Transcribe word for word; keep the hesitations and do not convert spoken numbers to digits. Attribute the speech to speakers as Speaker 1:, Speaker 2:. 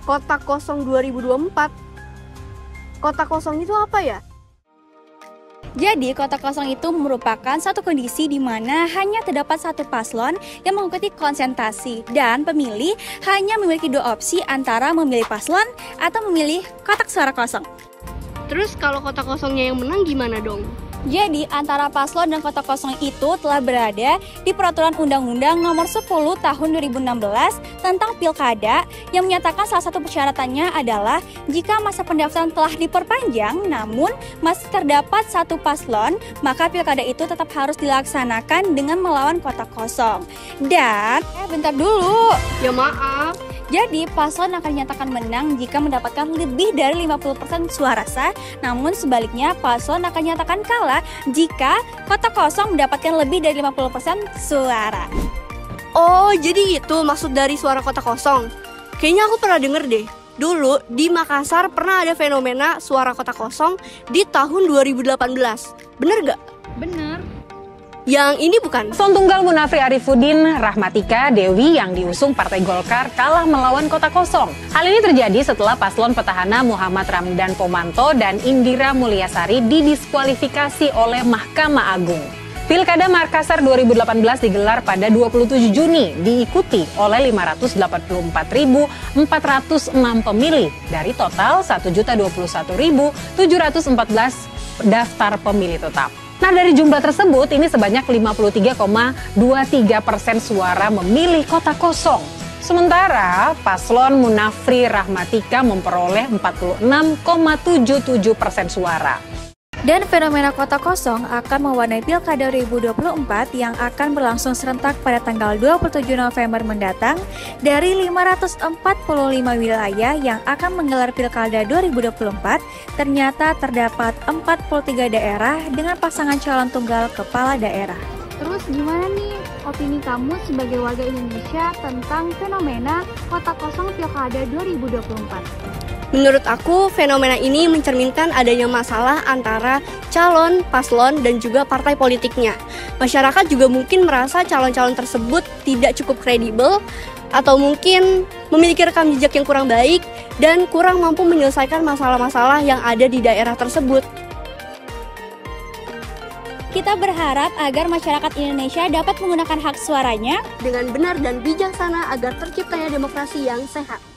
Speaker 1: Kotak kosong dua ribu dua puluh empat. Kotak kosong itu apa ya?
Speaker 2: Jadi, kotak kosong itu merupakan satu kondisi di mana hanya terdapat satu paslon yang mengikuti konsentrasi dan pemilih hanya memiliki dua opsi antara memilih paslon atau memilih kotak suara kosong.
Speaker 1: Terus kalau kotak kosongnya yang menang gimana dong?
Speaker 2: Jadi, antara paslon dan kotak kosong itu telah berada di Peraturan Undang-Undang Nomor sepuluh Tahun dua ribu enam belas tentang Pilkada yang menyatakan salah satu persyaratannya adalah jika masa pendaftaran telah diperpanjang namun masih terdapat satu paslon, maka Pilkada itu tetap harus dilaksanakan dengan melawan kotak kosong. Dan, eh bentar dulu.
Speaker 1: Ya maaf.
Speaker 2: Jadi, paslon akan dinyatakan menang jika mendapatkan lebih dari lima puluh persen suara sah, namun sebaliknya paslon akan dinyatakan kalah jika kotak kosong mendapatkan lebih dari lima puluh persen suara.
Speaker 1: Oh, jadi itu maksud dari suara kotak kosong. Kayaknya aku pernah denger deh. Dulu di Makassar pernah ada fenomena suara kotak kosong di tahun dua ribu delapan belas. Bener gak?
Speaker 2: Bener.
Speaker 1: Yang ini bukan?
Speaker 3: Paslon tunggal Munafri Arifuddin Rahmatika Dewi yang diusung Partai Golkar kalah melawan kotak kosong. Hal ini terjadi setelah paslon petahana Muhammad Ramdan Pomanto dan Indira Mulyasari didiskualifikasi oleh Mahkamah Agung. Pilkada Makassar dua ribu delapan belas digelar pada dua puluh tujuh Juni, diikuti oleh lima ratus delapan puluh empat ribu empat ratus enam pemilih dari total satu juta dua puluh satu ribu tujuh ratus empat belas daftar pemilih tetap. Nah, dari jumlah tersebut, ini sebanyak lima puluh tiga koma dua tiga persen suara memilih kotak kosong. Sementara paslon Munafri Rahmatika memperoleh empat puluh enam koma tujuh tujuh persen suara.
Speaker 2: Dan fenomena kotak kosong akan mewarnai Pilkada dua ribu dua puluh empat yang akan berlangsung serentak pada tanggal dua puluh tujuh November mendatang dari lima ratus empat puluh lima wilayah yang akan menggelar Pilkada dua ribu dua puluh empat. Ternyata terdapat empat puluh tiga daerah dengan pasangan calon tunggal kepala daerah.
Speaker 4: Terus gimana nih opini kamu sebagai warga Indonesia tentang fenomena kotak kosong Pilkada dua ribu dua puluh empat?
Speaker 1: Menurut aku, fenomena ini mencerminkan adanya masalah antara calon, paslon, dan juga partai politiknya. Masyarakat juga mungkin merasa calon-calon tersebut tidak cukup kredibel, atau mungkin memiliki rekam jejak yang kurang baik, dan kurang mampu menyelesaikan masalah-masalah yang ada di daerah tersebut.
Speaker 2: Kita berharap agar masyarakat Indonesia dapat menggunakan hak suaranya
Speaker 1: dengan benar dan bijaksana agar terciptanya demokrasi yang sehat.